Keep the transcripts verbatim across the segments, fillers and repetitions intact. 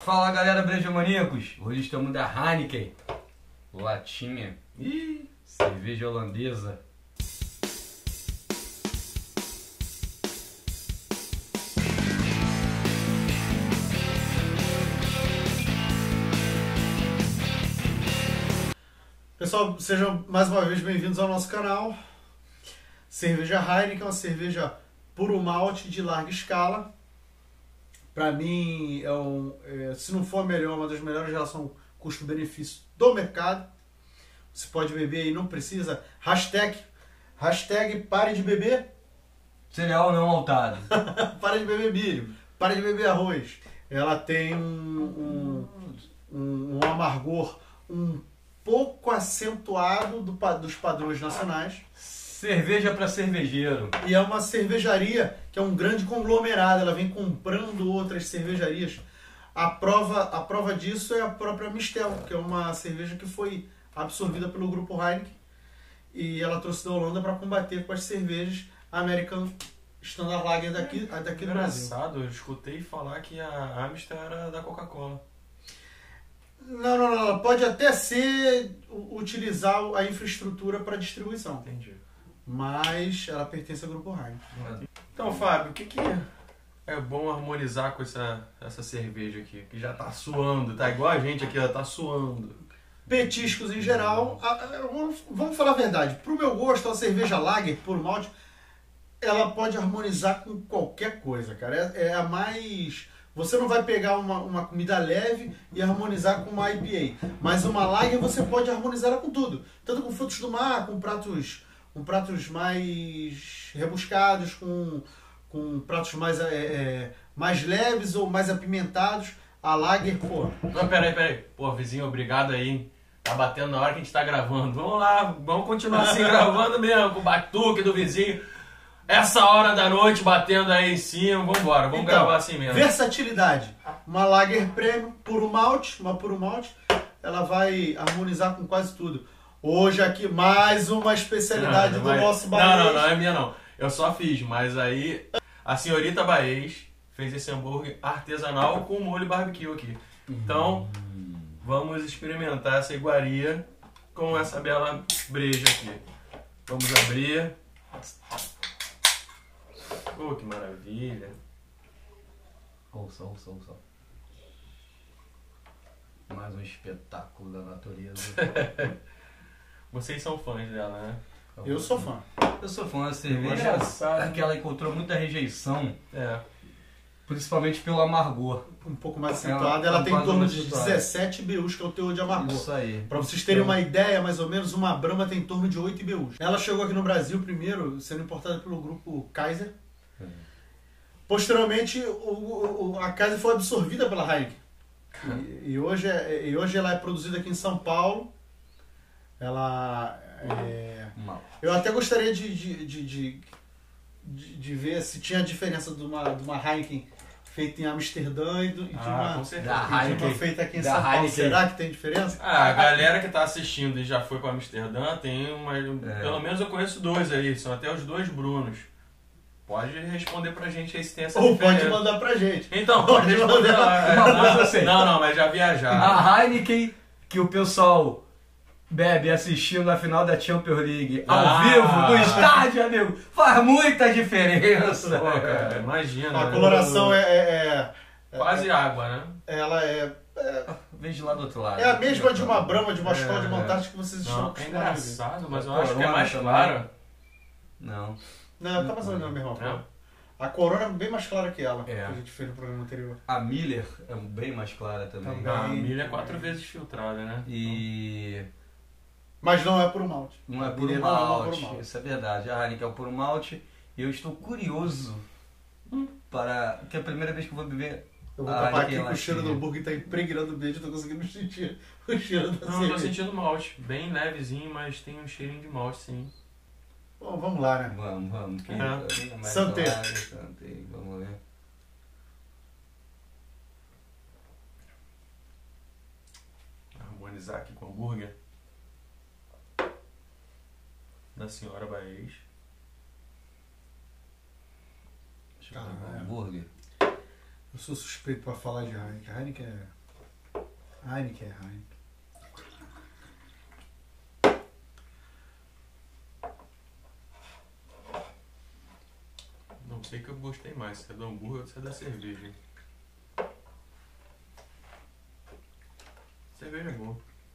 Fala galera brejomaníacos, hoje estamos da Heineken, latinha, ih, cerveja holandesa. Pessoal, sejam mais uma vez bem-vindos ao nosso canal. Cerveja Heineken é uma cerveja puro malte de larga escala. Para mim, é um, é, se não for a melhor, uma das melhores relações custo-benefício do mercado. Você pode beber e não precisa. Hashtag, hashtag pare de beber. Cereal não maltado. Pare de beber milho. Pare de beber arroz. Ela tem um, um, um, um amargor um pouco acentuado do, dos padrões nacionais. Cerveja para cervejeiro. E é uma cervejaria que é um grande conglomerado, ela vem comprando outras cervejarias. A prova, a prova disso é a própria Mistel, que é uma cerveja que foi absorvida pelo grupo Heineken e ela trouxe da Holanda para combater com as cervejas American Standard Lager daqui, daqui do Brasil. Engraçado, eu escutei falar que a Amstel era da Coca-Cola. Não, não, não, pode até ser utilizar a infraestrutura para distribuição. Entendi. Mas ela pertence ao grupo Heineken. Então, Fábio, o que, que é bom harmonizar com essa, essa cerveja aqui? Que já tá suando, tá igual a gente aqui, ela tá suando. Petiscos em geral, a, a, vamos, vamos falar a verdade. Pro meu gosto, a cerveja lager, puro malte, ela pode harmonizar com qualquer coisa, cara. É, é a mais... Você não vai pegar uma, uma comida leve e harmonizar com uma I P A. Mas uma lager você pode harmonizar ela com tudo. Tanto com frutos do mar, com pratos... com pratos mais rebuscados, com, com pratos mais, é, é, mais leves ou mais apimentados. A lager, pô... Não, peraí, peraí. Pô, vizinho, obrigado aí, hein? Tá batendo na hora que a gente tá gravando. Vamos lá, vamos continuar assim gravando mesmo, com o batuque do vizinho. Essa hora da noite batendo aí em cima, vambora, vamos então, gravar assim mesmo. Versatilidade. Uma lager premium, puro malte, uma puro malte, ela vai harmonizar com quase tudo. Hoje aqui, mais uma especialidade não, do mas... nosso Não, Baez. não, não é minha não. Eu só fiz, mas aí a senhorita Baez fez esse hambúrguer artesanal com molho barbecue aqui. Então, vamos experimentar essa iguaria com essa bela breja aqui. Vamos abrir. Oh, que maravilha. Ouça, ouça, ouça. Mais um espetáculo da natureza. Vocês são fãs dela, né? Eu sou fã. Eu sou fã da cerveja, Engraçado. que ela encontrou muita rejeição, É. principalmente pelo amargor. Um pouco mais acentuada. Ela, Ela tem em quase torno mais de acentuada. dezessete B Us, que é o teor de amargor. Isso aí. Para vocês terem uma ideia, mais ou menos, uma Brahma tem em torno de oito B Us. Ela chegou aqui no Brasil primeiro, sendo importada pelo grupo Kaiser. Posteriormente, o, o, a Kaiser foi absorvida pela Heineken. E, e, hoje é, e hoje ela é produzida aqui em São Paulo. Ela é... Mal. Eu até gostaria de, de, de, de, de, de ver se tinha diferença de uma, de uma Heineken feita em Amsterdã e, do, e de, Ah, uma, com e certeza. Da de uma Heineken. feita aqui em Da São Paulo. Heineken. Será que tem diferença? Ah, a galera que tá assistindo e já foi para Amsterdã tem uma. É. Pelo menos eu conheço dois aí, são até os dois Brunos. Pode responder pra gente aí se tem essa Ou diferença. pode mandar pra gente. Então, pode responder lá. Uma coisa eu sei. Não, não, mas já viajaram. A Heineken que o pessoal bebe assistindo na final da Champions League ao Ah. vivo, no estádio, amigo, faz muita diferença. Pô, cara, imagina. A né? coloração é, é, é- Quase água, né? ela é, é, Vem de lá do outro lado. é a mesma de uma Brahma, de uma escola de É. montagem que vocês estão Não, é acostumados a ver. engraçado, mas eu A acho que é Corona mais também. clara. Não. Não, tá passando a mesma É. forma. A Corona é bem mais clara que ela, É. que a gente fez no programa anterior. A Miller é bem mais clara também. Também. A milha é quatro vezes filtrada, né? E Mas não é puro malte. não é A puro Miller não é malte, puro malte. isso é verdade. A Heineken é o puro malte e eu estou curioso para... que é a primeira vez que eu vou beber Eu vou a tapar aqui Heineken que o cheiro do latinha. hambúrguer tá impregnando o beijo, eu tô conseguindo sentir o cheiro da Não, eu tô cerveja. sentindo malte. Bem levezinho, mas tem um cheirinho de malte, sim. Bom, vamos lá, né? Vamos, vamos. Que É. é mais Santé. clara, Santé. Vamos ver. Harmonizar aqui com o hambúrguer da senhora Baez. Deixa eu Tá, pegar é. um hambúrguer. Eu sou suspeito pra falar de Heineken. A Heineken é... Heineken é Heineken. Não sei que eu gostei mais, se é do hambúrguer ou se é da cerveja. Hein? Cerveja é boa.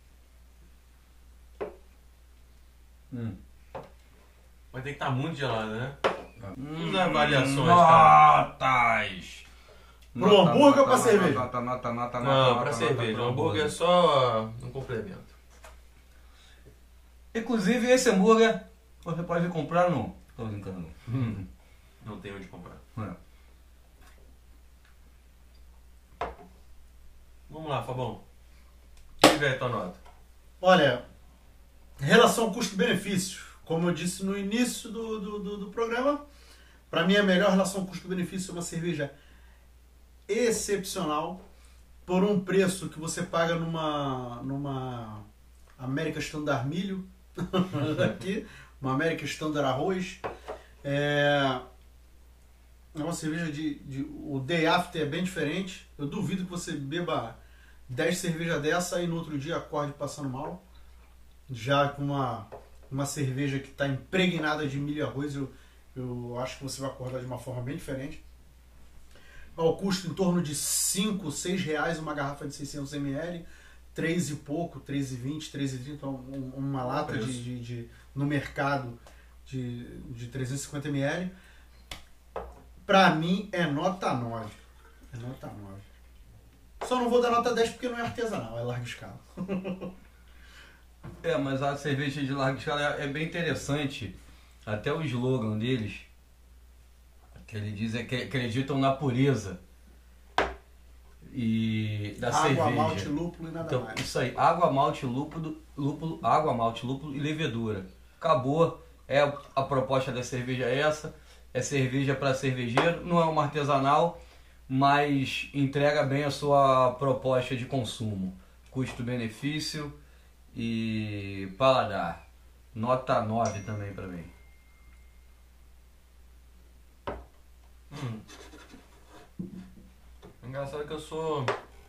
Hum. Mas tem que estar muito gelada, né? Hum, As avaliações, cara. notas! Pro hambúrguer ou pra cerveja? Nota, nota, nota, Não, nota, pra nota, cerveja. nota O pro hambúrguer é só um complemento. Inclusive, esse hambúrguer você pode comprar no... Tô brincando. Hum. Não tem onde comprar. É. Vamos lá, Fabão. Diga aí a tua nota. Olha, relação custo-benefício. Como eu disse no início do, do, do, do programa, para mim a melhor relação custo-benefício é uma cerveja excepcional por um preço que você paga numa, numa América Standard Milho, aqui, uma América Standard Arroz. É, é uma cerveja de, de... O day after é bem diferente. Eu duvido que você beba dez cervejas dessa e no outro dia acorde passando mal. Já com uma, uma cerveja que está impregnada de milho e arroz, eu, eu acho que você vai acordar de uma forma bem diferente. Ao custo em torno de cinco, seis reais uma garrafa de seiscentos mililitros, três e pouco, três e vinte, três e trinta, um, uma lata de, de, de, no mercado de, de trezentos e cinquenta mililitros. Pra mim é nota nove. É nota nove. Só não vou dar nota dez porque não é artesanal, é larga escala. É, mas a cerveja de larga escala é bem interessante. Até o slogan deles, que ele diz é que acreditam na pureza e da Água, cerveja. malte, lúpulo e nada Então, mais. isso aí, água, malte, lúpulo, lúpulo, água, malte, lúpulo e levedura. Acabou. É a proposta da cerveja é essa. É cerveja para cervejeiro, não é uma artesanal, mas entrega bem a sua proposta de consumo. Custo-benefício e paladar. Nota nove também para mim. Hum. Engraçado que eu sou...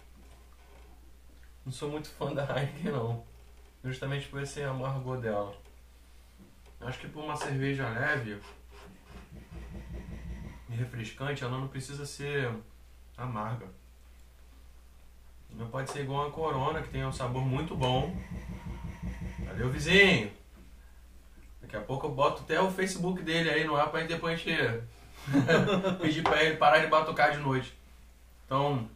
Não sou muito fã da Heineken, não. Justamente por esse amargor dela. Acho que por uma cerveja leve e refrescante, ela não precisa ser amarga. Não pode ser igual a Corona, que tem um sabor muito bom. Valeu, vizinho! Daqui a pouco eu boto até o Facebook dele aí no ar pra depois a gente pedir pra ele parar de batucar de noite. Então,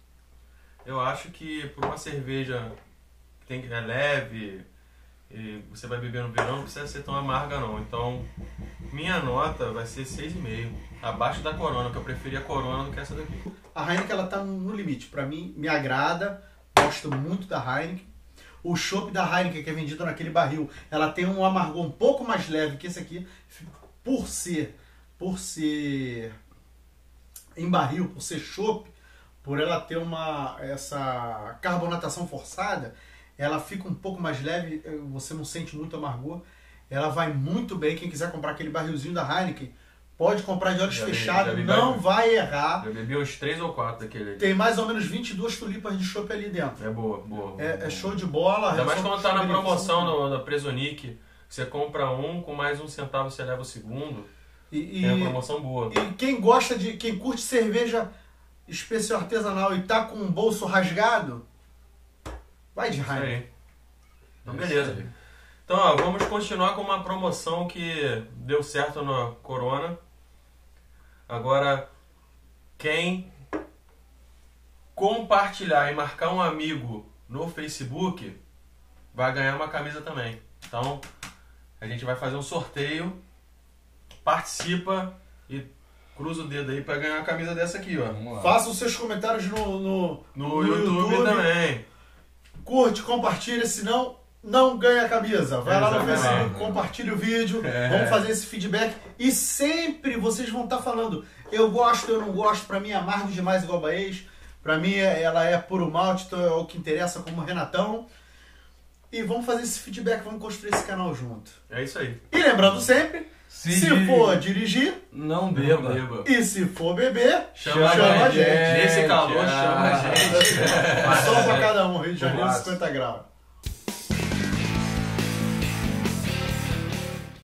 eu acho que por uma cerveja que tem, é leve e você vai beber no verão, não precisa ser tão amarga não. Então, minha nota vai ser seis vírgula cinco, abaixo da Corona, que eu preferia a Corona do que essa daqui. A Heineken ela tá no limite. Pra mim, me agrada. Gosto muito da Heineken. O chopp da Heineken, que é vendido naquele barril, ela tem um amargor um pouco mais leve que esse aqui. Por ser, por ser em barril, por ser chopp, por ela ter uma essa carbonatação forçada, ela fica um pouco mais leve, você não sente muito amargor. Ela vai muito bem. Quem quiser comprar aquele barrilzinho da Heineken, pode comprar de olhos Já vi, fechados, já vi não vários. vai errar. Eu bebi uns três ou quatro daquele ali. Tem mais ou menos vinte e duas tulipas de chopp ali dentro. É boa, boa. É, é show de bola. Ainda mais relação quando tá na custo-benefício promoção muito bom. no, na Presonic, você compra um, com mais um centavo você leva o segundo. E, É uma e, promoção boa. e quem gosta de, quem curte cerveja especial artesanal e tá com o bolso rasgado, vai de Isso Heineken. aí. Então, É beleza. isso aí. Então, ó, vamos continuar com uma promoção que deu certo na Corona. Agora, quem compartilhar e marcar um amigo no Facebook vai ganhar uma camisa também. Então, a gente vai fazer um sorteio. Participa e cruza o dedo aí pra ganhar uma camisa dessa aqui, ó. Vamos lá. Faça os seus comentários no, no, No, YouTube, também. Curte, compartilha, senão não ganha a camisa. Vai lá no Exatamente. Facebook, compartilha o vídeo, É. vamos fazer esse feedback. E sempre vocês vão estar falando, eu gosto, eu não gosto, pra mim é amargo demais igual Baez, pra mim é- ela é puro malte, então é o que interessa como Renatão. E vamos fazer esse feedback, vamos construir esse canal junto. É isso aí. E lembrando sempre, Se se, dirige- for dirigir Não beba. Não beba. e se for beber, Chama, chama a a gente. gente. Nesse calor, Ah. chama a gente. Só pra cada um, Rio de Janeiro, Lattes. cinquenta graus.